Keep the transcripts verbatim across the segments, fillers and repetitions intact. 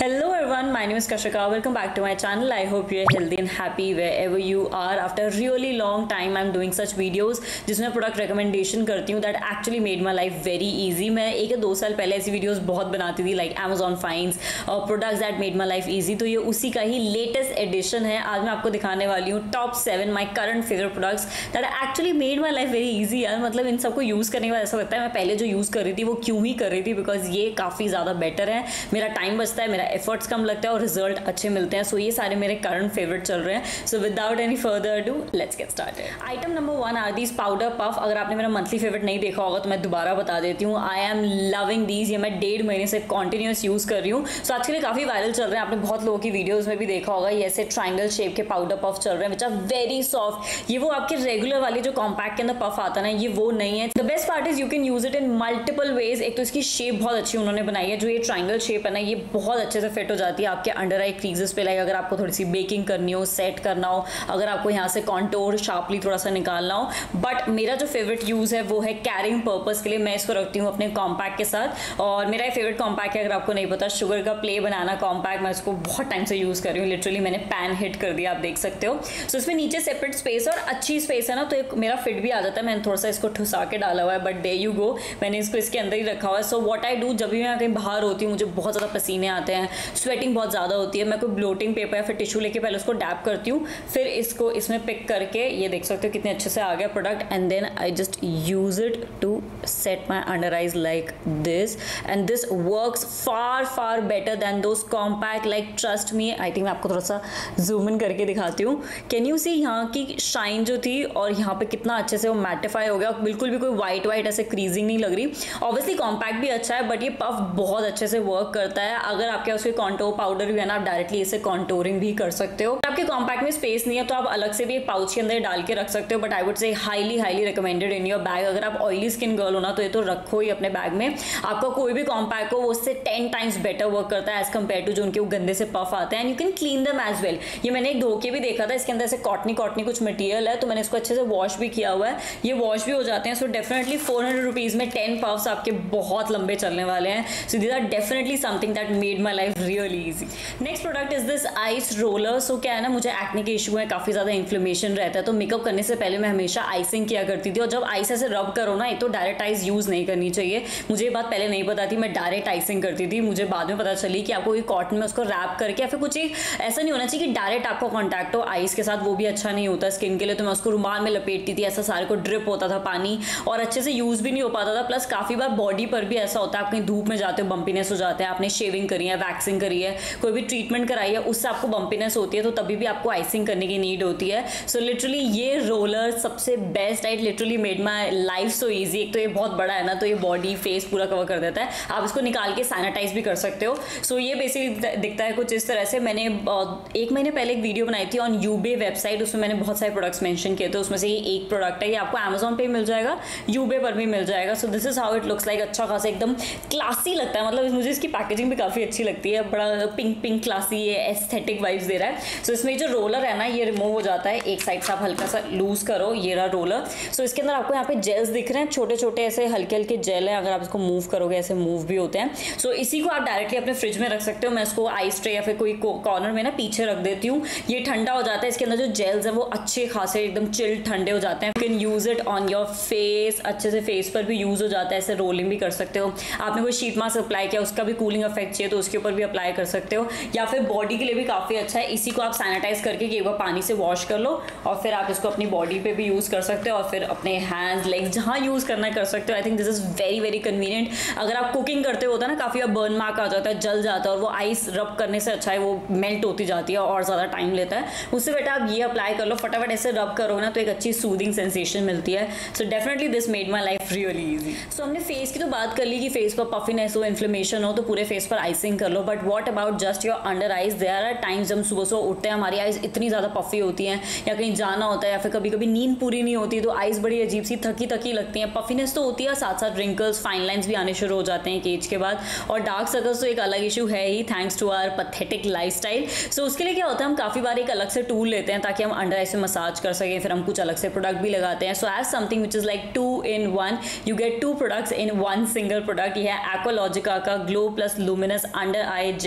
Hello everyone, my name is Kashika. Welcome back to my channel. I hope you are healthy and happy wherever you are. After a really long time, I'm doing such videos जिसमें product recommendation करती हूँ that actually made my life very easy. मैं एक या दो साल पहले ऐसी वीडियोस बहुत बनाती थी like Amazon finds और products that made my life easy. तो ये उसी का ही लेटेस्ट एडिशन है. आज मैं आपको दिखाने वाली हूँ top seven my current favourite products that actually made my life very easy. यार मतलब इन सबको यूज़ करने के बाद ऐसा लगता है मैं पहले जो यूज़ कर रही थी वो क्यों ही कर रही थी, बिकॉज ये काफ़ी ज़्यादा बेटर है. मेरा टाइम बचता है, मेरा एफर्ट्स कम लगता है और रिजल्ट अच्छे मिलते हैं. सो so, ये सारे मेरे करंट फेवरेट चल रहे हैं. So without any further ado let's get started. Item number one are these powder puff. अगर आपने मेरा मंथली फेवरेट नहीं देखा होगा तो मैं दोबारा बता देती हूँ. I am loving these. ये मैं डेढ़ महीने से कॉन्टिन्यूस यूज़ कर रही हूँ. सो so, आज के लिए काफ़ी वायरल चल रहे हैं. आपने बहुत लोगों की वीडियोज़ में भी देखा होगा. ये ऐसे ट्राइंगल शेप के पाउडर पफ चल रहे हैं विच आर वेरी सॉफ्ट. ये वो आपके रेगुलर वाली जो कॉम्पैक्ट के अंदर पफ आता है ना, ये वो नहीं है. The best part is you can use it in multiple ways. एक तो इसकी शेप बहुत अच्छी उन्होंने बनाई है. जो ये ट्राइंगल शेप है ना, ये बहुत अच्छे से फिट हो जाती है आपके अंडर आई क्रीजेस पे. लाइक अगर आपको थोड़ी सी बेकिंग करनी हो, सेट करना हो, अगर आपको यहाँ से कॉन्टोर शार्पली थोड़ा सा निकालना हो. बट मेरा जो फेवरेट यूज़ है वो है कैरिंग पर्पस के लिए. मैं इसको रखती हूँ अपने कॉम्पैक्ट के साथ और मेरा फेवरेट कॉम्पैक्ट है, अगर आपको नहीं पता, शुगर का प्ले बनाना कॉम्पैक्ट. मैं इसको बहुत टाइम से यूज़ कर रही हूँ. लिटरली मैंने पैन हिट कर दिया, आप देख सकते हो. सो so, इसमें नीचे सेपरेट स्पेस और अच्छी स्पेस है ना, तो एक मेरा फिट भी आ जाता है. मैंने थोड़ा सा इसको ठुसा के डाला हुआ है, बट दे यू गो, मैंने इसको इसके अंदर ही रखा हुआ है. सो व्हाट आई डू, जब भी मैं कहीं बाहर होती हूँ, मुझे बहुत ज़्यादा पसीने आते हैं, स्वेटिंग बहुत ज़्यादा होती है, मैं कोई ब्लोटिंग पेपर या फिर टिश्यू लेके पहले उसको डैप करती हूँ, फिर इसको इसमें पिक करके, ये देख सकते हो कितने अच्छे से आ गया product, and then I just use it to set my under eyes like this. And this works far far better than those compact. Like trust me. I think मैं आपको थोड़ा सा जूम इन करके दिखाती हूँ. कैन यू सी यहाँ की shine जो थी और यहाँ पे कितना अच्छे से वो मैटिफाई हो गया. बिल्कुल भी कोई वाइट वाइट ऐसे क्रीजिंग नहीं लग रही. ऑब्वियसली कॉम्पैक्ट भी अच्छा है, बट ये पफ बहुत अच्छे से वर्क करता है. अगर आपके उसके कॉन्टोर पाउडर भी है ना, आप डायरेक्टली इसे कॉन्टोरिंग भी कर सकते हो. आपके कॉम्पैक्ट में स्पेस नहीं है तो आप अलग से भी एक पाउच के अंदर डाल के रख सकते हो. But I would say highly highly recommended in your bag. अगर आप ऑयली स्किन गर्ल हो ना, तो ये तो रखो ही अपने बैग में. आपका कोई भी कॉम्पैक्ट हो वो उससे टेन टाइम्स बेटर वर्क करता है एज कम्पेयर टू जो उनके वो गंदे से पफ आते हैं. And you can clean them as well. ये मैंने एक धो के भी देखा था, इसके अंदर से कॉटनी कॉटनी कुछ मटेरियल है, तो मैंने इसको अच्छे से वॉश भी किया हुआ है. ये वॉश भी हो जाते हैं. So definitely four hundred rupees में टेन पफ्स आपके बहुत लंबे चलने वाले हैं. So these are definitely something that made my life really easy. Next product is this ice roller. So क्या है ना, मुझे एक्ने के इशू है, काफ़ी ज़्यादा इन्फ्लेमेशन रहता है, तो मेकअप करने से पहले मैं हमेशा आइसिंग किया करती थी. और जब आइस ऐसे रब करो ना, एक तो डायरेक्ट आइस यूज़ नहीं करनी चाहिए. मुझे ये बात पहले नहीं पता थी, मैं डायरेक्ट आइसिंग करती थी. मुझे बाद में पता चली कि आपको ये कॉटन में उसको रैप करके या फिर कुछ एक ऐसा नहीं होना चाहिए कि डायरेक्ट आपका कॉन्टैक्ट हो आइस के साथ, वो भी अच्छा नहीं होता स्किन के लिए. तो मैं उसको रुमाल में लपेटती थी, ऐसा सारे को ड्रिप होता था पानी और अच्छे से यूज़ भी नहीं हो पाता था. प्लस काफ़ी बार बॉडी पर भी ऐसा होता है, आप कहीं धूप में जाते हो बम्पीनेस हो जाता है, आपने शेविंग करी है, वैक्सिंग करी है, कोई भी ट्रीटमेंट कराई है, उससे आपको बम्पीनेस होती है, तो तभी भी आपको आइसिंग करने की नीड होती है. सो so, लिटरली ये रोलर सबसे best. I literally made my life so easy. एक तो ये बहुत बड़ा है ना, तो ये बॉडी फेस पूरा कवर कर देता है. आप इसको निकाल के सैनिटाइज भी कर सकते हो. सो so, ये बेसिकली दिखता है कुछ इस तरह से. मैंने एक महीने पहले एक वीडियो बनाई थी ऑन यूबे वेबसाइट, उसमें मैंने बहुत सारे प्रोडक्ट्स मेंशन किए थे. उसमें से ये एक प्रोडक्ट है. ये आपको अमेजोन पे मिल जाएगा, यूबे पर भी मिल जाएगा. So this is how it looks like. अच्छा खासा एकदम क्लासी लगता है. मतलब मुझे इसकी पैकेजिंग भी काफ़ी अच्छी लगती है. बड़ा पिंक पिंक क्लासी, ये एस्थेटिक वाइब्स दे रहा है. सो so, इसमें जो रोलर है ना, ये रिमूव हो जाता है. एक साइड से आप हल्का सा लूज करो, ये रहा रोलर. सो so, इसके अंदर आपको यहाँ पे जेल्स दिख रहे हैं, छोटे छोटे ऐसे हल्के हल्के जेल हैं. अगर आप इसको मूव करोगे ऐसे मूव भी होते हैं. सो so, इसी को आप डायरेक्टली अपने फ्रिज में रख सकते हो. मैं इसको आइस ट्रे या फिर कोई कॉर्नर में ना पीछे रख देती हूँ. ये ठंडा हो जाता है. इसके अंदर जो जेल्स हैं वो अच्छे खासे एकदम चिल्ड ठंडे हो जाते हैं. You can use it on your face. अच्छे से फेस पर भी यूज हो जाता है. ऐसे रोलिंग भी कर सकते हो. आपने कोई शीट मास्क अप्लाई किया, उसका भी कूलिंग इफेक्ट चाहिए तो उसके ऊपर भी अप्लाई कर सकते हो. या फिर बॉडी के लिए भी काफ़ी अच्छा है. इसी को आप सैनिटाइज करके एक बार पानी से वॉश कर लो और फिर आप इसको अपनी बॉडी पे भी यूज़ कर सकते हो और फिर अपने हैंड्स लेग्स जहाँ यूज़ करना कर सकते हो. I think this is very very convenient. अगर आप कुकिंग करते होता है ना, काफ़ी बार बर्न मार्क आ जाता है, जल जाता है, और वो आइस रब करने से अच्छा है वो मेल्ट होती जाती है और ज़्यादा टाइम लेता है. उससे बेटा आप ये अप्लाई कर लो, फटाफट ऐसे रब करो ना, तो एक अच्छी सूदिंग सेंसेशन मिलती है. So definitely this made my life really easy. So हमने फेस की तो बात कर ली कि फेस पर पफिनेस हो, इन्फ्लेमेशन हो, तो पूरे फेस पर आइसिंग कर लो. But what about just your under eyes. There are times जब सुबह सुबह उठते हैं, हमारी आइज इतनी ज़्यादा पफी होती हैं, या कहीं जाना होता है या फिर कभी कभी नींद पूरी नहीं होती, तो आइज बड़ी अजीब सी थकी थकी लगती हैं. पफिनेस तो होती है, साथ साथ रिंकल्स, फाइन लाइन्स भी आने शुरू हो जाते हैं एक एज के बाद. और डार्क सर्कल्स तो एक अलग इशू है ही, thanks to our pathetic lifestyle. So उसके लिए क्या होता है, हम काफ़ी बार एक अलग से टूल लेते हैं ताकि हम अंडर आइज से मसाज कर सकें. फिर हम कुछ अलग से प्रोडक्ट भी लगाते हैं. So as something which is like two in one, you get two products in one single product. ये है एक्वालॉजिका का glow plus luminous under eye gel.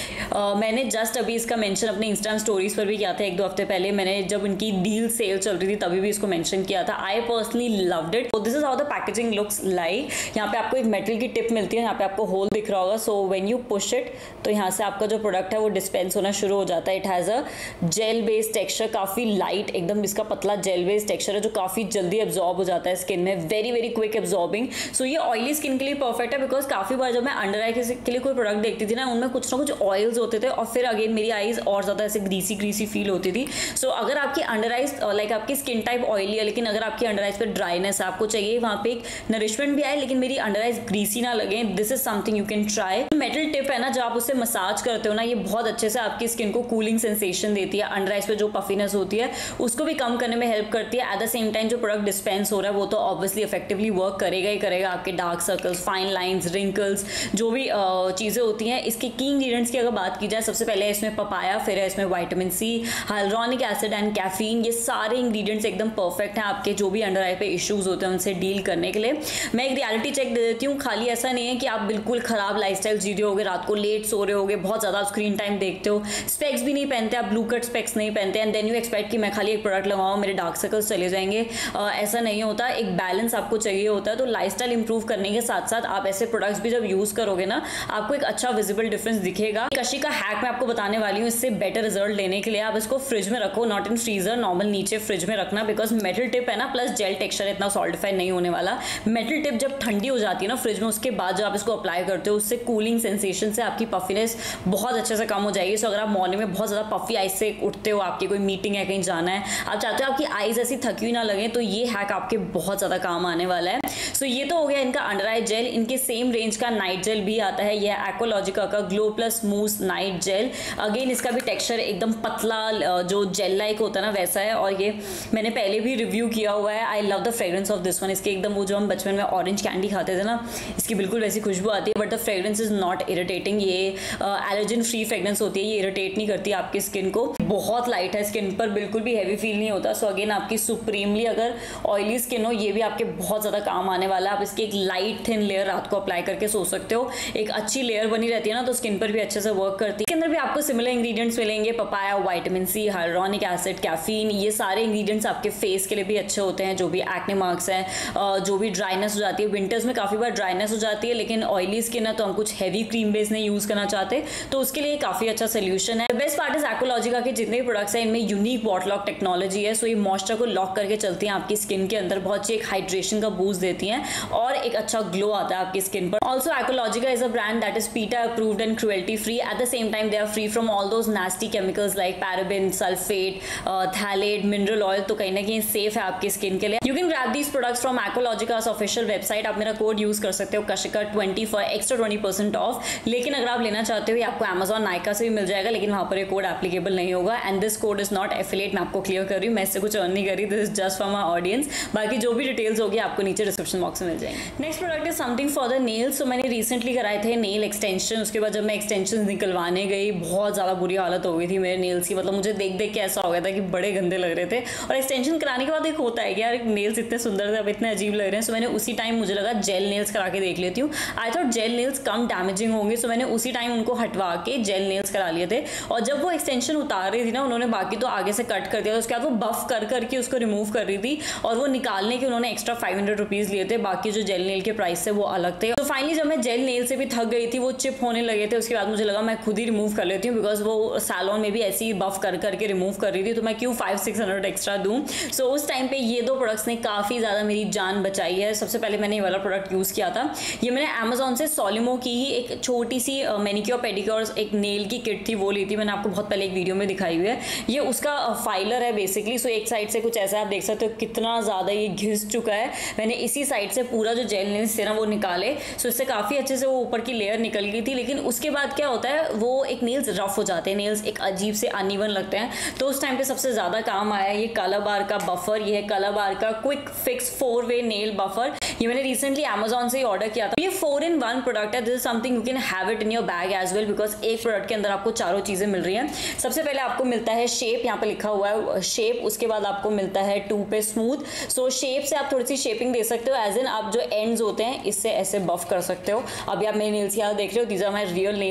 uh, मैंने जस्ट अभी इसका मेंशन अपने इंस्टाग्राम स्टोरीज पर भी किया था एक दो हफ्ते पहले, मैंने जब इनकी डील सेल चल रही थी तभी भी इसको मेंशन किया था। I personally loved it. This is how the packaging looks like. यहाँ पे आपको एक मेटल की टिप मिलती है, यहाँ पे आपको होल दिख रहा होगा। So when you push it तो यहाँ से आपका जो प्रोडक्ट है वो डिस्पेंस होना शुरू हो जाता है। It has a gel based texture, काफ़ी लाइट एकदम इसका पतला जेल बेस्ड टेक्सचर है जो काफ़ी जल्दी एब्जॉर्ब हो जाता है स्किन में, very very quick absorbing. So ये ऑयली स्किन के लिए परफेक्ट है, बिकॉज काफ़ी बार जब मैं अंडर आई के लिए कोई प्रोडक्ट देखती थी ना, उनमें कुछ ना कुछ ऑयल्स होते थे और फिर अगेन मेरी आईज और ज़्यादा ऐसे ग्रीसी ग्रीसी फील होती थी। सो so, अगर आपकी अंडर आइज लाइक आपकी स्किन टाइप ऑयली है लेकिन अगर आपकी अंडर आइज पे ड्राइनेस है, आपको चाहिए वहाँ पे एक नरिशमेंट भी आए लेकिन मेरी अंडर आइज ग्रीसी ना लगे, this is something you can try. Metal tip है ना, जब आप उससे मसाज करते हो ना, ये बहुत अच्छे से आपकी स्किन को कूलिंग सेंसेशन देती है। अंडर आइज पे जो पफीनेस होती है उसको भी कम करने में हेल्प करती है। एट द सेम टाइम जो प्रोडक्ट डिस्पेंस हो रहा है वो तो ऑब्वियसली इफेक्टिवली वर्क करेगा ही करेगा। आपके dark circles, fine lines, wrinkles, जो भी चीज़ें होती हैं, इसके की इंग्रीडियंट्स की अगर बात की जाए, सबसे पहले है इसमें पपाया, फिर है इसमें vitamin C, hyaluronic acid and caffeine. ये सारे इंग्रेडिएंट्स एकदम परफेक्ट हैं आपके जो भी अंडर आई पे इश्यूज होते हैं उनसे डील करने के लिए। मैं एक रियलिटी चेक दे देती हूँ, खाली ऐसा नहीं है कि आप बिल्कुल खराब लाइफस्टाइल जी रहे होगे, रात को लेट सो रहे होगे, बहुत ज़्यादा स्क्रीन टाइम देखते हो, स्पेक्स भी नहीं पहनते, आप ब्लू कट स्पेक्स नहीं पहनते एंड देन यू एक्सपेक्ट कि मैं खाली एक प्रोडक्ट लगाऊँ मेरे डार्क सर्कल्स चले जाएंगे। uh, ऐसा नहीं होता, एक बैलेंस आपको चाहिए होता है। तो लाइफस्टाइल इंप्रूव करने के साथ साथ आप ऐसे प्रोडक्ट्स भी जब यूज़ करोगे ना, आपको एक अच्छा विजिबल डिफरेंस दिखेगा। कशी का हैक मैं आपको बताने वाली हूँ, इससे बेटर रिजल्ट लेने के लिए आप इसको फ्रिज में रखो, नॉट इन फ्रीजर, नॉर्मल नीचे फ्रिज में रखना, बिकॉज मेटल टिप है ना, प्लस जेल टेक्सचर इतना सॉलिडिफाई नहीं होने वाला। मेटल टिप जब ठंडी हो जाती है ना फ्रिज में, उसके बाद जब आप इसको अप्लाई करते हो, उससे कूलिंग सेंसेशन से आपकी पफीनेस बहुत अच्छे से कम हो जाएगी। सो अगर आप मॉर्निंग में बहुत ज़्यादा पफी आइज से उठते हो, आपकी कोई मीटिंग है, कहीं जाना है, आप चाहते हो आपकी आइज ऐसी थकी हुई ना लगे, तो ये हैक आपके बहुत ज़्यादा काम आने वाला है। सो so, ये तो हो गया इनका अंडर आई जेल। इनके सेम रेंज का नाइट जेल भी आता है, यह एक्वालॉजिका का glow plus smooth night gel. Again इसका भी टेक्सचर एकदम पतला जो जेल लाइक होता है ना वैसा है, और ये मैंने पहले भी रिव्यू किया हुआ है। I love the fragrance of this one. इसके एकदम वो जो हम बचपन में ऑरेंज कैंडी खाते थे ना, इसकी बिल्कुल वैसी खुशबू आती है, but the fragrance is not irritating. ये एलर्जन फ्री फ्रेग्रेंस होती है, ये इरिटेट नहीं करती आपकी स्किन को, बहुत लाइट है स्किन पर, बिल्कुल भी हैवी फील नहीं होता। सो so, अगेन आपकी सुप्रीमली अगर ऑयली स्किन हो, ये भी आपके बहुत ज़्यादा काम आने वाला है। आप इसकी एक लाइट थिन लेयर रात को अप्लाई करके सो सकते हो, एक अच्छी लेयर बनी रहती है ना, तो स्किन पर भी अच्छे से वर्क करती है। इसके अंदर भी आपको सिमिलर इंग्रेडिएंट्स मिलेंगे, papaya, vitamin C, hyaluronic acid, caffeine. ये सारे इंग्रेडिएंट्स आपके फेस के लिए भी अच्छे होते हैं, जो भी एक्ने मार्क्स हैं, जो भी ड्राइनेस हो जाती है, विंटर्स में काफ़ी बार ड्राइनेस हो जाती है, लेकिन ऑयली स्किन है तो हम कुछ हैवी क्रीम बेस नहीं यूज़ करना चाहते, तो उसके लिए काफ़ी अच्छा सोल्यूशन है। बेस्ट पार्ट इज एक्वालॉजिका के जितने भी प्रोडक्ट्स हैं इनमें यूनिक बॉटल लॉक टेक्नोलॉजी है। सो ये मॉइस्चर को लॉक करके चलती हैं आपकी स्किन के अंदर, बहुत अच्छी एक हाइड्रेशन का बूस्ट देती हैं और एक अच्छा ग्लो आता है आपकी स्किन पर। Also Aqualogica is a brand that is PETA approved and cruelty free. At the same time they are free from all those nasty chemicals like paraben, sulphate, phthalate, mineral oil, तो कहीं ना कहीं safe है आपकी skin के लिए। You can grab these products from Aqualogica's official website. आप मेरा कोड यूज कर सकते हो Kashika twenty for extra twenty percent off. लेकिन अगर आप लेना चाहते हो, ये आपको अमेजॉन नायका से भी मिल जाएगा, लेकिन वहाँ पर ये कोड एप्लीकेबल नहीं होगा। And this code is not affiliate, मैं आपको क्लियर कर रही हूँ, मैं इससे कुछ अर्न नहीं करी, this is just for my audience. बाकी जो भी डिटेल्स होगी आपको नीचे डिस्क्रिप्शन बॉक्स में मिल जाएंगे। Next product is something for the nails. तो मैंने रिसेंटली कराए थे नेल एक्सटेंशन, उसके बाद जब मैं एक्सटेंशन निकलवाने गई, बहुत ज़्यादा बुरी हालत हो गई थी मेरे नेल्स की। मतलब मुझे देख देख के ऐसा हो गया था कि बड़े गंदे लग रहे थे। और एक्सटेंशन कराने के बाद एक होता है कि यार नेल्स इतने सुंदर थे, अब इतने अजीब लग रहे हैं। सो मैंने उसी टाइम मुझे लगा जेल नेल्स करा के देख लेती हूँ। आई थॉट जेल नेल्स कम डैमेजिंग होंगे, सो मैंने उसी टाइम उनको हटवा के जेल नेल्स करा लिए थे। और जब वो एक्सटेंशन उतार रही थी ना, उन्होंने बाकी तो आगे से कट कर दिया था, उसके बाद वो बफ कर करके उसको रिमूव कर रही थी, और वो निकालने के उन्होंने एक्स्ट्रा फाइव हंड्रेड रुपीज़ लिए थे, बाकी जो जेल नेल के प्राइस थे वो अलग थे। तो फाइनली जब मैं जेल नेल से भी थक गई थी, वो चिप होने लगे थे, उसके बाद मुझे लगा मैं खुद ही रिमूव कर लेती हूँ, बिकॉज वो सैलून में भी ऐसे ही बफ कर करके रिमूव कर रही थी, तो मैं क्यों फाइव सिक्स हंड्रेड एक्स्ट्रा दूँ। सो उस टाइम पे ये दो प्रोडक्ट्स ने काफ़ी ज़्यादा मेरी जान बचाई है। सबसे पहले मैंने ये वाला प्रोडक्ट यूज़ किया था, ये मैंने अमेजोन से सोलिमो की ही एक छोटी सी मैनिक्योर पेडिक्योर एक नेल की किट थी, वो ली थी। मैंने आपको बहुत पहले एक वीडियो में दिखाई हुई है। ये उसका फाइलर है बेसिकली। सो एक साइड से कुछ ऐसा आप देख सकते हो कितना ज़्यादा ये घिस चुका है। मैंने इसी साइड से पूरा जो जेल नेल्स थे ना वो निकाले, सो इससे काफ़ी अच्छे से वो ऊपर की लेयर निकल गई थी। लेकिन उसके बाद क्या होता है, वो एक नेल्स रफ हो जाते हैं, नेल्स एक अजीब से अनइवन लगते हैं। तो उस टाइम पे सबसे ज़्यादा काम आया ये कलाबार का बफर। ये है कलाबार का quick fix four way nail buffer. ये मैंने रिसेंटली अमेजोन से ही ऑर्डर किया था। ये फोर इन वन प्रोडक्ट है। This is something you can have it in your bag as well, because एक प्रोडक्ट के अंदर आपको चारों चीज़ें मिल रही हैं। सबसे पहले आपको मिलता है शेप, यहाँ पे लिखा हुआ है शेप। उसके बाद आपको मिलता है टू पे स्मूथ। सो शेप से आप थोड़ी सी शेपिंग दे सकते हो, एज इन आप जो एंड्स होते हैं इससे ऐसे बफ कर सकते हो। अभी आप मेरे नेल्स यहाँ देख रहे हो, these are my real nails by the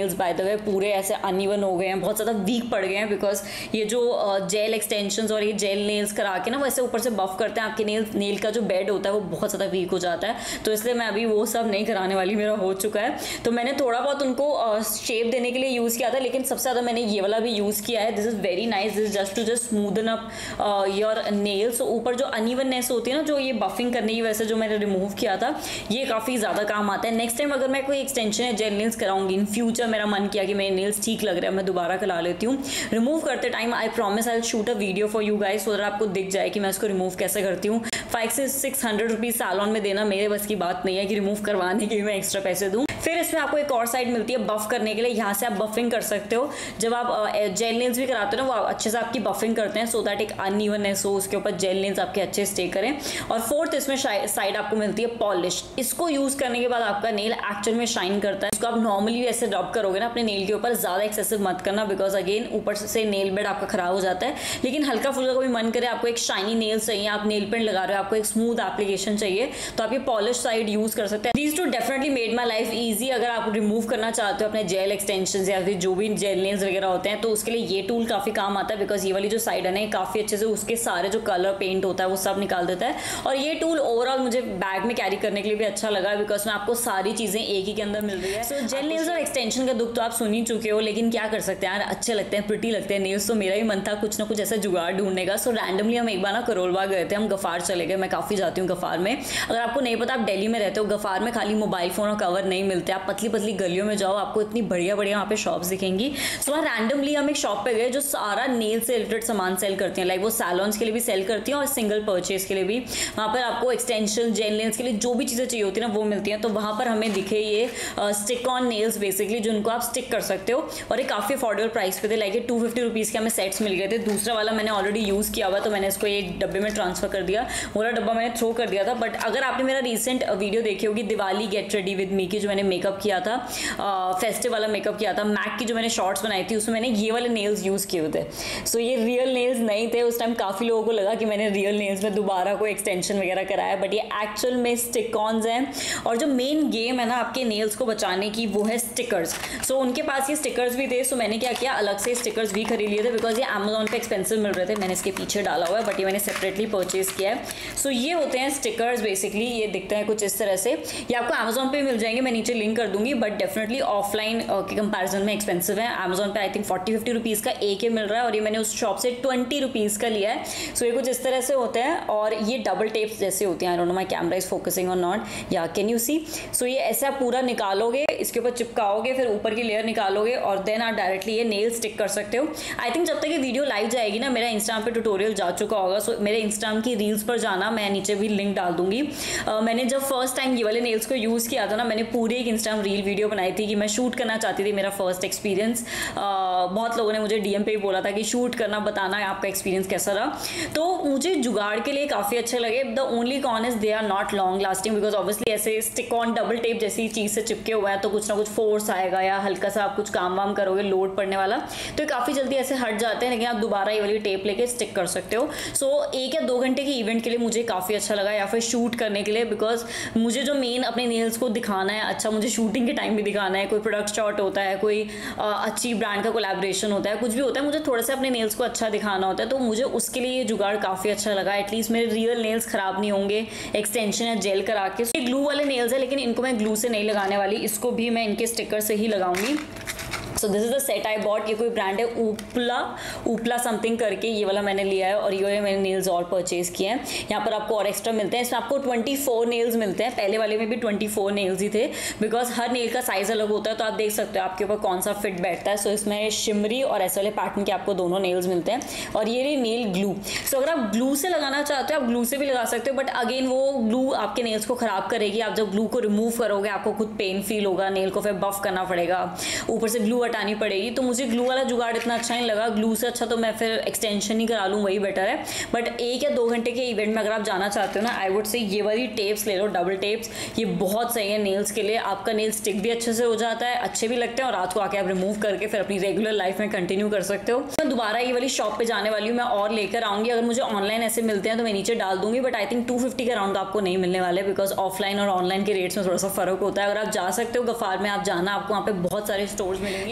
हुए पूरे ऐसे अनइवन हो गए हैं, बहुत ज़्यादा वीक पड़ गए हैं, बिकॉज ये जो जेल एक्सटेंशंस और ये जेल नेल्स करा के ना वैसे ऊपर से बफ करते हैं, आपके नेल नेल का जो बेड होता है वो बहुत ज़्यादा वीक हो जाता है। तो इसलिए मैं अभी वो सब नहीं कराने वाली, मेरा हो चुका है। तो मैंने थोड़ा बहुत उनको शेप देने के लिए यूज़ किया था, लेकिन सबसे ज़्यादा मैंने ये वाला भी यूज़ किया है। This is very nice, this just to just smoothen up your nails. ऊपर जो अनइवननेस होती है ना, जो ये बफिंग करने की वजह से जो मैंने रिमूव किया था, ये काफ़ी ज़्यादा काम आता है। नेक्स्ट टाइम अगर मैं कोई एक्सटेंशन या जेल नेल्स कराऊंगी इन फ्यूचर, मेरा मन किया कि मेरे नेल्स ठीक लग रहे हैं, मैं दोबारा करा लेती हूँ। रिमूव करते time I promise I will shoot a video for you guys, so that आपको दिख जाए कि मैं इसको रिमूव कैसे करती हूँ। फाइव से सिक्स हंड्रेड रुपीज़ सैलून में देना मेरे बस की बात नहीं है कि रिमूव करवाने के लिए मैं एक्स्ट्रा पैसे दूँ। फिर इसमें आपको एक और साइड मिलती है बफ करने के लिए, यहाँ से आप बफिंग कर सकते हो। जब आप जेल नेल्स भी कराते हो ना, वो अच्छे से आपकी बफिंग करते हैं, सो दैट एक अनइवननेस हो, उसके ऊपर जेल नेल्स आपके अच्छे स्टे करें। और फोर्थ इसमें साइड आपको मिलती है पॉलिश। इसको यूज़ करने के बाद आपका नेल एक्चुअल में शाइन करता है। इसको आप नॉर्मली ऐसे रब करोगे ना अपने नेल के ऊपर, ज़्यादा एक्सेसिव मत करना, बिकॉज अगेन ऊपर से नेल बेड आपका खराब हो जाता है। लेकिन हल्का फुल्का कभी मन करे, आपको एक शाइनी नेल्स चाहिए, आप नेल पेंट लगा रहे हो, आपको एक स्मूथ एप्लीकेशन चाहिए, तो आप ये पॉलिश साइड यूज़ कर सकते हैं। These two definitely made my life easy. अगर आप रिमूव करना चाहते हो अपने जेल एक्सटेंशन या फिर जो भी जेल नेल्स वगैरह होते हैं, तो उसके लिए ये टूल काफ़ी काम आता है, बिकॉज ये वाली जो साइड है ना, काफ़ी अच्छे से उसके सारे जो कलर पेंट होता है वो सब निकाल देता है। और ये टूल ओवरऑल मुझे बैग में कैरी करने के लिए भी अच्छा लगा, बिकॉज में आपको सारी चीज़ें एक ही के अंदर मिल रही है। सो जेल नेल्स और एक्सटेंशन का दुख तो आप सुन ही चुके हो, लेकिन क्या कर सकते हैं यार, अच्छे लगते हैं, प्रिटी लगते हैं नेल्स। तो मेरा भी मन था कुछ ना कुछ ऐसा जुगाड़ ढूंढने का। सो रैंडमली हम एक बार ना करोल बाग गए थे, हम गफार चले गए। मैं काफ़ी जाती हूँ गफार में। अगर आपको नहीं पता, आप दिल्ली में रहते हो, गफार में खाली मोबाइल फोन और कवर नहीं मिलते। आप पतली पतली गलियों में जाओ, आपको इतनी बढ़िया बढ़िया वहाँ पे शॉप्स दिखेंगी। सो वहाँ रैंडमली हम एक शॉप पे गए जो सारा नेल से रिलेटेड सामान सेल करती हैं, लाइक वो सैलून्स के लिए भी सेल करती हैं और सिंगल परचेज के लिए भी। वहाँ पर आपको एक्सटेंशन, जेल नेल्स के लिए जो भी चीज़ें चाहिए होती है ना, वो मिलती हैं। तो वहाँ पर हमें दिखे ये स्टिक ऑन नेल्स बेसिकली, जिनको आप स्टिक कर सकते हो, और ये काफ़ी अफोर्डेबल प्राइस पे थे। लाइक ये टू फिफ्टी रुपीज़ के हमें सेट्स मिल गए थे। दूसरा वाला मैंने ऑलरेडी यूज़ किया हुआ, तो मैंने इसको एक डब्बे में ट्रांसफर कर दिया। पूरा डब्बा मैंने थ्रो कर दिया था। बट अगर आपने मेरा रिसेंट वीडियो देखी होगी Diwali get ready with me की, जो मैंने मेकअप किया था, फेस्टिव वाला मेकअप किया था, मैक की जो मैंने शॉर्ट्स बनाई थी, उसमें मैंने ये वाले नेल्स यूज़ किए थे। सो ये रियल नेल्स नहीं थे। उस टाइम काफ़ी लोगों को लगा कि मैंने रियल नेल्स में दोबारा कोई एक्सटेंशन वगैरह कराया, बट ये एक्चुअल में स्टिक ऑन्स हैं। और जो मेन गेम है ना आपके नेल्स को बचाने की, वो है स्टिकर्स। सो so, उनके पास ये स्टिकर्स भी थे। सो so, मैंने क्या किया, अलग से स्टिकर्स भी खरीद लिए थे, बिकॉज ये अमेजोन पे एक्सपेंसिव मिल रहे थे। मैंने इसके पीछे डाला हुआ है, बट ये मैंने सेपरेटली परचेज किया है। सो so, ये होते हैं स्टिकर्स बेसिकली। ये दिखते हैं कुछ इस तरह से। ये आपको अमेजोन पे मिल जाएंगे, मैं नीचे लिंक कर दूंगी, बट डेफिनेटली ऑफलाइन के कंपैरिजन में एक्सपेंसिव है। अमेजोन पे I think forty fifty rupees का एक ही मिल रहा है, और ये मैंने उस शॉप से ट्वेंटी रुपीज़ का लिया है। सो so, ये कुछ इस तरह से होते हैं, और ये डबल टेप्स जैसे होते हैं। I don't know my camera is focusing और नॉट, या कैन यू सी। सो ये ऐसे आप पूरा निकालोगे, इसके ऊपर चिपकाओगे, फिर ऊपर की लेयर निकालोगे, और देन आप डायरेक्टली ये नेल स्टिक कर सकते हो। आई थिंक जब तक ये वीडियो लाइव जाएगी ना, मेरा इंस्टाग्राम पे ट्यूटोरियल जा चुका होगा। सो so, मेरे इंस्टाग्राम की रील्स पर जाना, मैं नीचे भी लिंक डाल दूंगी। uh, मैंने जब फर्स्ट टाइम ये वाले नेल्स को यूज़ किया था ना, मैंने पूरी एक इंस्टाग्राम रील वीडियो बनाई थी कि मैं शूट करना चाहती थी, मेरा फर्स्ट एक्सपीरियंस। uh, बहुत लोगों ने मुझे डीएम पे भी बोला था कि शूट करना, बताना आपका एक्सपीरियंस कैसा रहा। तो मुझे जुगाड़ के लिए काफ़ी अच्छे लगे। The only con is they are not long lasting, because obviously ऐसे स्टिक ऑन डबल टेप जैसी चीज़ से चिपके हुए हैं, तो कुछ ना कुछ फोर्स आएगा, या हल्का सा आप कुछ काम वाम करोगे, लोड पड़ने वाला, तो ये काफ़ी जल्दी ऐसे हट जाते हैं। लेकिन आप दोबारा ये वाली टेप लेके स्टिक कर सकते हो। सो so, एक या दो घंटे के इवेंट के लिए मुझे काफ़ी अच्छा लगा, या फिर शूट करने के लिए, बिकॉज मुझे जो मेन अपने नेल्स को दिखाना है, अच्छा मुझे शूटिंग के टाइम भी दिखाना है, कोई प्रोडक्ट शॉट होता है, कोई आ, अच्छी ब्रांड का कोलैबोरेशन होता है, कुछ भी होता है, मुझे थोड़ा सा अपने नेल्स को अच्छा दिखाना होता है। तो मुझे उसके लिए ये जुगाड़ काफ़ी अच्छा लगा। एटलीस्ट मेरे रियल नेल्स ख़राब नहीं होंगे एक्सटेंशन या जेल करा के। ये ग्लू वाले नेल्स है, लेकिन इनको मैं ग्लू से नहीं लगाने वाली, इसको भी मैं इनके स्टिकर से ही लगाऊंगी। So this is the set I bought. ये कोई ब्रांड है ऊपला ऊपला समथिंग करके, ये वाला मैंने लिया है, और ये वाले मैंने नेल्स और परचेज किए हैं। यहाँ पर आपको और एक्स्ट्रा मिलते हैं। इसमें आपको ट्वेंटी फोर नेल्स मिलते हैं, पहले वाले में भी ट्वेंटी फोर नेल्स ही थे, बिकॉज हर नेल का साइज अलग होता है, तो आप देख सकते हो आपके ऊपर कौन सा फिट बैठता है। सो so, इसमें शिमरी और ऐसे वाले पैटर्न के आपको दोनों नेल्स मिलते हैं। और ये नेल ग्लू। सो so, अगर आप ग्लू से लगाना चाहते हो, आप ग्लू से भी लगा सकते हो, बट अगेन वो ग्लू आपके नेल्स को खराब करेगी। आप जब ग्लू को रिमूव करोगे, आपको खुद पेन फील होगा, नेल को फिर बफ करना पड़ेगा, ऊपर से ग्लू हटानी पड़ेगी। तो मुझे ग्लू वाला जुगाड़ इतना अच्छा नहीं लगा। ग्लू से अच्छा तो मैं फिर एक्सटेंशन ही करा लूँ, वही बेटर है। बट एक या दो घंटे के इवेंट में अगर आप जाना चाहते हो ना, आई वुड से ये वाली टेप्स ले लो, डबल टेप्स। ये बहुत सही है नेल्स के लिए। आपका नेल स्टिक भी अच्छे से हो जाता है, अच्छे भी लगते हैं, और रात को आके आप रिमूव करके फिर अपनी रेगुलर लाइफ में कंटिन्यू कर सकते हो। मैं दोबारा ये वाली शॉप पे जाने वाली हूँ, मैं और लेकर आऊँगी। अगर मुझे ऑनलाइन ऐसे मिलते हैं तो मैं नीचे डाल दूंगी, but I think two fifty के अराउंड आपको नहीं मिलने वाले, बिकॉज ऑफलाइन और ऑनलाइन के रेट्स में थोड़ा सा फर्क होता है। अगर आप जा सकते हो गफार में, आप जाना, आपको वहाँ पे बहुत सारे स्टोर्स मिलेंगे।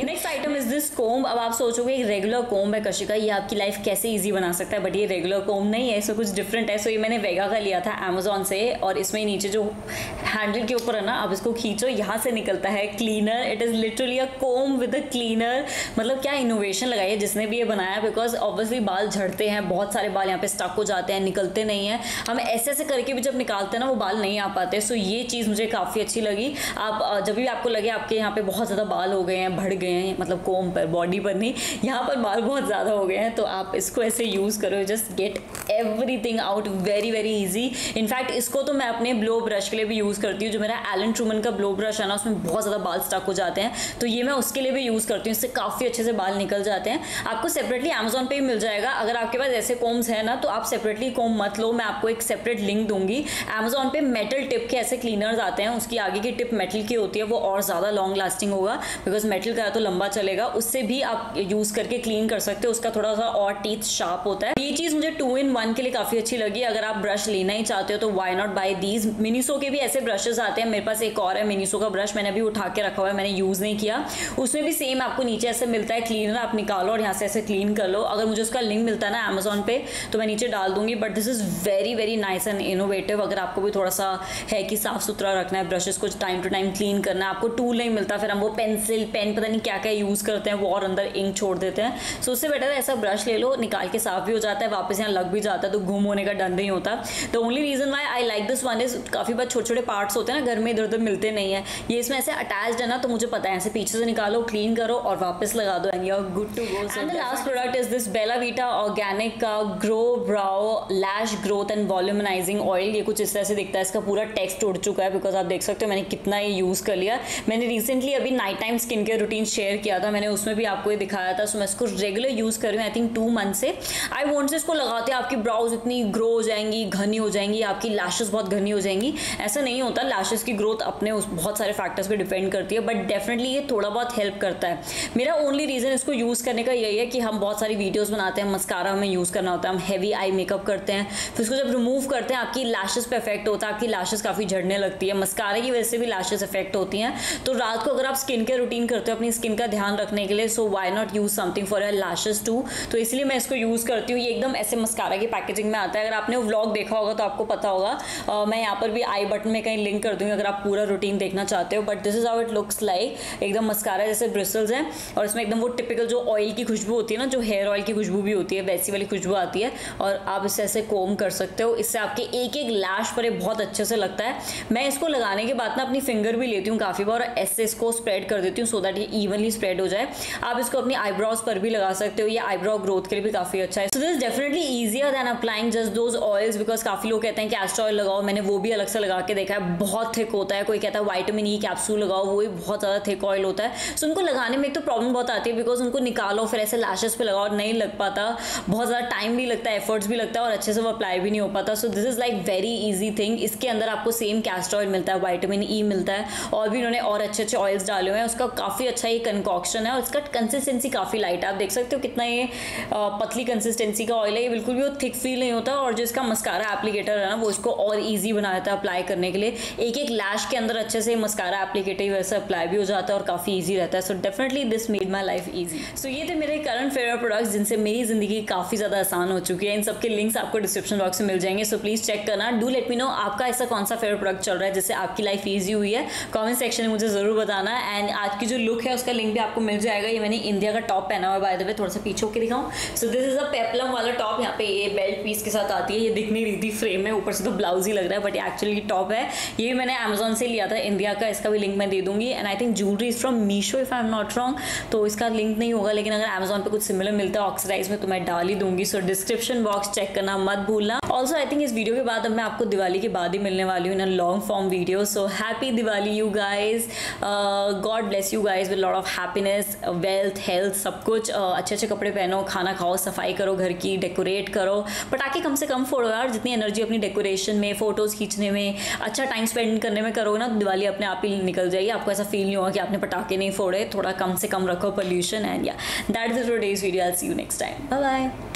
Next item is this comb. अब आप सोचोगे रेगुलर कोम्ब है कशिका, ये आपकी लाइफ कैसे ईजी बना सकता है, बट ये रेगुलर कोम्ब नहीं है, इससे कुछ डिफरेंट है। सो ये मैंने वेगा का लिया था अमेजोन से, और इसमें नीचे जो हैंडल के ऊपर है ना, आप इसको खींचो, यहाँ से निकलता है cleaner. It is literally a comb with a cleaner. मतलब क्या इनोवेशन लगाई है जिसने भी ये बनाया, बिकॉज ऑब्वियसली बाल झड़ते हैं, बहुत सारे बाल यहाँ पे स्टक हो जाते हैं, निकलते नहीं है। हम ऐसे ऐसे करके भी जब निकालते हैं ना, वो बाल नहीं आ पाते। सो ये चीज़ मुझे काफ़ी अच्छी लगी। आप जब भी आपको लगे आपके यहाँ पे बहुत ज़्यादा बाल हो गए हैं, बढ़ गए हैं, मतलब कोम पर, बॉडी पर नहीं, यहाँ पर बाल बहुत ज़्यादा हो गए हैं, तो आप इसको ऐसे यूज़ करो, just get everything out very very easy. In fact इसको तो मैं अपने ब्लो ब्रश के लिए भी यूज़ करती हूँ। जो मेरा एलन ट्रूमन का ब्लो ब्रश है ना, उसमें बहुत ज़्यादा बाल स्टक हो जाते हैं, तो ये मैं उसके लिए भी यूज़ करती हूँ। इससे काफ़ी अच्छे से बाल निकल जाते हैं। आपको सेपरेटली अमेजोन पे ही मिल जाएगा। अगर आपके पास ऐसे कोम्स है ना, तो आप सेपरेटली कोम मत लो, मैं आपको एक सेपरेट लिंक दूंगी। अमेजोन पे मेटल टिप के ऐसे क्लीनर्स आते हैं, उसकी आगे की टिप मेटल की होती है, वो और ज़्यादा लॉन्ग लास्टिंग होगा, बिकॉज मेटल का है तो लंबा चलेगा। उससे भी आप यूज़ करके क्लीन कर सकते हो, उसका थोड़ा सा और टीथ शार्प होता है। ये चीज़ मुझे टू इन वन के लिए काफ़ी अच्छी लगी। अगर आप ब्रश लेना ही चाहते हो तो why not buy these. Miniso के भी ऐसे ब्रशेज आते हैं, मेरे पास एक और है मिनीसो का ब्रश, मैंने अभी उठा के रखा हुआ है, मैंने यूज़ नहीं किया। उसमें भी सेम आपको नीचे ऐसे मिलता है क्लीनर, आप निकालो और यहाँ से ऐसे क्लीन कर लो। अगर मुझे उसका लिंक मिलता है ना अमेजोन पे, तो मैं नीचे डाल दूंगी। But this is very very nice and innovative. अगर आपको भी थोड़ा सा है कि साफ सुथरा रखना है, ब्रशेस को टाइम टू टाइम क्लीन करना है, आपको टूल नहीं मिलता, फिर हम वो पेंसिल पेन पता नहीं क्या क्या यूज़ करते हैं, वो और अंदर इंक छोड़ देते हैं। सो उससे बेटर है ऐसा ब्रश ले लो, निकाल के साफ भी हो जाता है, वापस यहाँ लग भी जाता है, तो गुम होने का डर नहीं होता। The only reason why I like this one is, काफ़ी बार छोटे छोटे पार्ट्स होते हैं ना घर में, इधर उधर मिलते नहीं है, ये इसमें ऐसे अटैच्ड है ना, तो मुझे पता है ऐसे पीछे से निकालो, क्लीन करो और वापस लगा दो, and you are good to go. And the last product is this Bella Vita Organic का grow brow lash growth and volumising oil. ये कुछ इस तरह से दिखता है, इसका पूरा टेक्स्ट उड़ चुका है, बिकॉज आप देख सकते हो मैंने कितना ये यूज़ कर लिया। मैंने रिसेंटली अभी night time skin care routine share किया था, मैंने उसमें भी आपको ये दिखाया था। सो मैं इसको रेगुलर यूज़ कर रही हूँ आई थिंक टू मंथ से। आई वॉन्ट से इसको लगाते हैं आपकी ब्राउज इतनी ग्रो हो जाएंगी, घनी हो जाएंगी, आपकी लैशेस बहुत घनी हो जाएंगी। ऐसा नहीं होता, लैशेस की ग्रोथ अपने उस बहुत सारे फैक्टर्स पे डिपेंड करती है, बट डेफिनेटली ये थोड़ा बहुत हेल्प करता है। मेरा ओनली रीज़न इसको यूज़ करने का यही है कि हम बहुत सारी वीडियोज़ बनाते हैं, मस्कारा हमें यूज़ करना होता है, हम हैवी आई मेकअप करते हैं, फिर उसको जब रिमूव करते हैं आपकी लैशेस पे इफेक्ट होता है, आपकी लैशेस काफ़ी झड़ने लगती है, मस्कारा की वजह से भी लैशेस इफेक्ट होती हैं। तो रात को अगर आप स्किन केयर रूटीन करते हो अपनी स्किन का ध्यान रखने के लिए, so why not use something for your lashes too. तो इसलिए मैं इसको यूज़ करती हूँ। ये एकदम ऐसे मस्कारा की पैकेजिंग में आता है, अगर आपने वो व्लॉग देखा होगा तो आपको पता होगा। uh, मैं यहाँ पर भी आई बटन में कहीं लिंक कर दूँगी अगर आप पूरा रूटीन देखना चाहते हो। But this is how it looks like, एकदम मस्कारा जैसे ब्रिसल्स हैं, और इसमें एकदम वो टिपिकल जो ऑयल की खुशबू होती है ना, जो हेयर ऑयल की खुशबू भी होती है, वैसी वाली खुशबू आती है, और आप इसे ऐसे कोम कर सकते हो। इससे आपके एक एक लैश पर बहुत अच्छे से लगता है। मैं इसको लगाने के बाद ना अपनी फिंगर भी लेती हूँ काफ़ी बार, और ऐसे इसको स्प्रेड कर देती हूँ सो दैट ये इवनली स्प्रेड हो जाए। आप इसको अपनी आईब्रोज पर भी लगा सकते हो, ये आईब्रो ग्रोथ के लिए भी काफ़ी अच्छा है। So this definitely easier than applying just those oils, because काफ़ी लोग कहते हैं कि कैस्टर ऑयल लगाओ, मैंने वो भी अलग से लगा के देखा है, बहुत थिक होता है। कोई कहता है वाइटामिन ई कैप्सूल लगाओ, वो भी बहुत ज़्यादा थिक ऑयल होता है। सो उनको लगाने में एक तो प्रॉब्लम बहुत आती है, बिकॉज उनको निकालो फिर ऐसे लैशेस पे लगाओ, नहीं लग पाता, बहुत ज़्यादा टाइम भी लगता है, एफर्ट्स भी लगता है, और अच्छे से वो अप्लाई भी नहीं हो पाता। So this is like very easy thing. इसके अंदर आपको सेम कैस्टर ऑयल मिलता है, वाइटामिन ई मिलता है, और भी उन्होंने और अच्छे अच्छे ऑयल्स डाले हुए हैं। उसका काफ़ी अच्छा ये कंकॉक्शन है, और इसका कंसिस्टेंसी काफ़ी लाइट है। आप देख सकते हो कितना ये पतली कंसिस्टेंसी का ऑयल है, ये बिल्कुल भी वो थिक फील नहीं होता। और जो इसका मस्कारा एप्लीकेटर है ना, वो इसको और ईजी बना देता है अप्लाई करने के लिए। एक एक लैश के अंदर अच्छे से मस्कारा एप्लीकेटर वैसे अप्लाई भी हो जाता है, और काफ़ी ईजी रहता है। So definitely this made my life easy. So ये थे मेरे करंट फेवरेट प्रोडक्ट्स जिनसे मेरी जिंदगी काफ़ी ज़्यादा आसान हो चुकी है। इन सबके लिंक्स आपको डिस्क्रिप्शन बॉक्स में मिल जाएंगे, सो प्लीज़ चेक करना। डू लेट मी नो आपका ऐसा कौन सा फेवरेट प्रोडक्ट चल रहा है जिससे आपकी लाइफ ईजी हुई है, कमेंट सेक्शन में मुझे ज़रूर बताना। एंड आज की जो लुक है उसका लिंक भी आपको मिल जाएगा। ये मैंने इंडिया का टॉप पहना हुआ है, बाय द वे थोड़ा सा पीछे होकर दिखाऊं। So this is a peplum वाला टॉप, यहाँ पे ये बेल्ट पीस के साथ आती है। ये दिख नहीं रही थी फ्रेम में, ऊपर से तो ब्लाउज ही लग रहा है, बट एक्चुअली टॉप है। ये मैंने अमेजोन से लिया था इंडिया का, इसका भी लिंक मैं दे दूंगी। And I think jewellery is from Meesho if I am not wrong, तो इसका लिंक नहीं होगा, लेकिन अगर अमेजोन पे कुछ सिमिलर मिलता है ऑक्सीडाइज में तो मैं डाल ही दूंगी। सो डिस्क्रिप्शन बॉक्स चेक करना मत भूलना। ऑल्सो आई थिंक इस वीडियो के बाद अब मैं आपको दिवाली के बाद ही मिलने वाली हूँ in a long form video. So happy Diwali you guys, god bless you guys with lot of happiness, wealth, health, सब कुछ। uh, अच्छे अच्छे कपड़े पहनो, खाना खाओ, सफाई करो घर की, डेकोरेट करो, पटाखे कम से कम फोड़ो यार। जितनी एनर्जी अपनी डेकोरेशन में, फोटोज़ खींचने में, अच्छा टाइम स्पेंड करने में करोगे ना, दिवाली अपने आप ही निकल जाएगी। आपको ऐसा फील नहीं होगा कि आपने पटाखे नहीं फोड़े। थोड़ा कम से कम रखो pollution. And yeah that is today's video. I will see you next time, bye bye.